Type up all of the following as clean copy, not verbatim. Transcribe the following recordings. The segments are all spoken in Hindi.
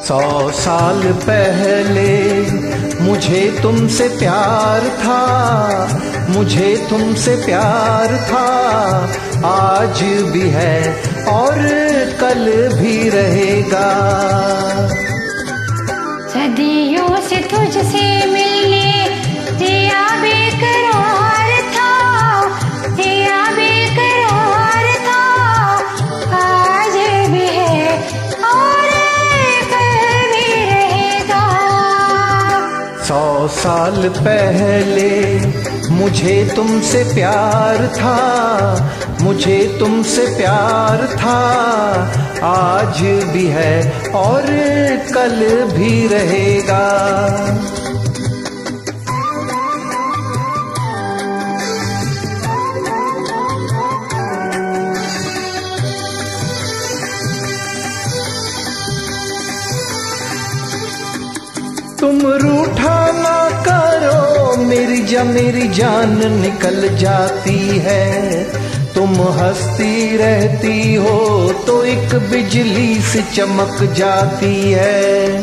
100 साल पहले मुझे तुमसे प्यार था, मुझे तुमसे प्यार था, आज भी है और कल भी रहेगा। सदियों से तुझसे मिलने दिया बेकरार था, दिया बेकरार था, आज भी है और कल भी रहेगा। 100 साल पहले मुझे तुमसे प्यार था, मुझे तुमसे प्यार था, आज भी है और कल भी रहेगा। तुम रूठा ना करो मेरी जान निकल जाती है, तुम हंसती रहती हो तो एक बिजली सी चमक जाती है।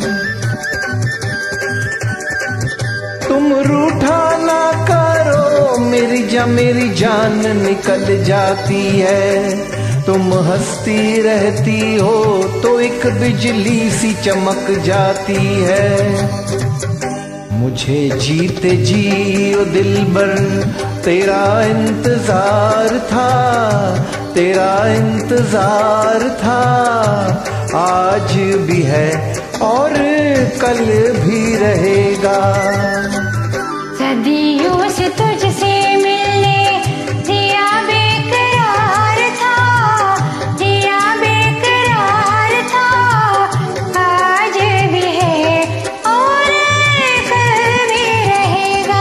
तुम रूठा ना करो मेरी जान निकल जाती है, तुम हंसती रहती हो तो एक बिजली सी चमक जाती है। मुझे जीते जी ओ दिलबर तेरा इंतजार था, तेरा इंतजार था, आज भी है और कल भी रहेगा। सदियों से तुझसे मिलने दिया बेकरार था, दिया बेकरार था, आज भी है और कल भी रहेगा।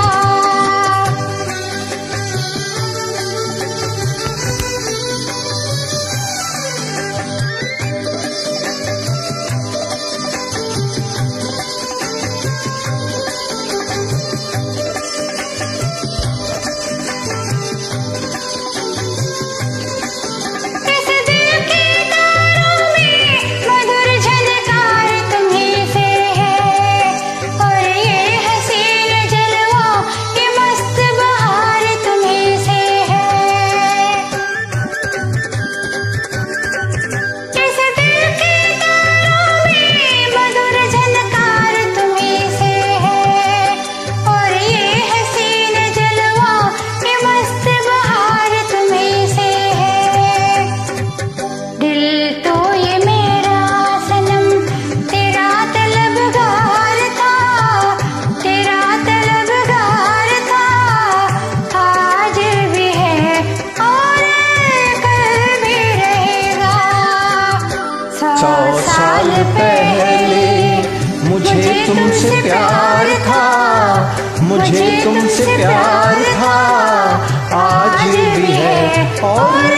पहले मुझे तुमसे प्यार था, मुझे तुमसे प्यार था, आज भी है और